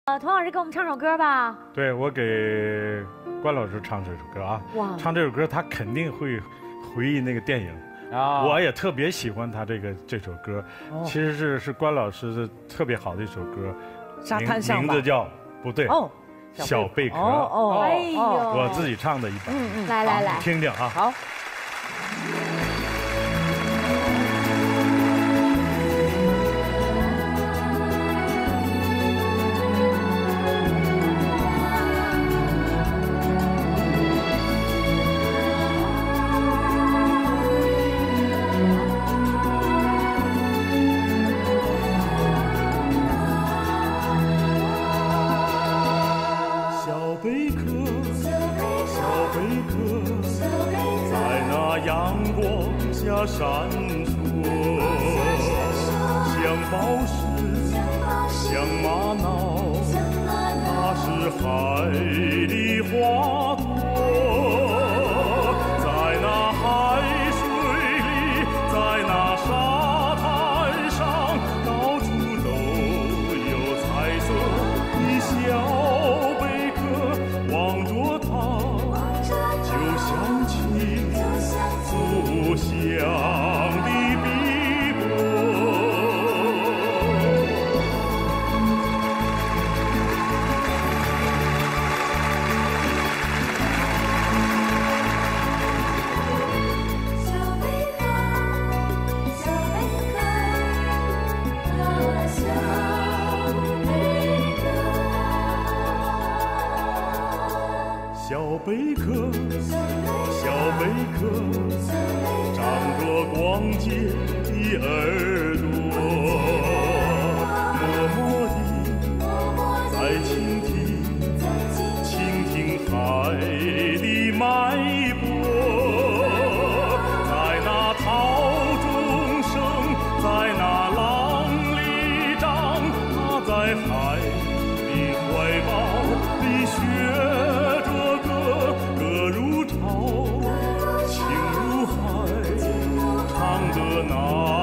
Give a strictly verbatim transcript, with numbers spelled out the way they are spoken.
呃，童老师给我们唱首歌吧。 对，我给关老师唱这首歌啊。哇，唱这首歌他肯定会回忆那个电影啊。我也特别喜欢他这个这首歌，哦、其实是是关老师的特别好的一首歌， 沙滩上名字叫不对哦，小贝壳。哦哦，哎呦， 我自己唱的一版。 嗯嗯，来来来， 听听啊。 好。 闪烁，像宝石，像玛瑙，它是海的花朵，在那海水里，在那沙滩上，到处都有彩色的小贝壳，望着它，就想起故乡。小贝壳，小贝壳，长着光洁的耳朵，默默地在倾听，倾听海的脉搏，在那涛中生，在那浪里长，它在海的怀抱里学。歌如潮，情如海，唱得那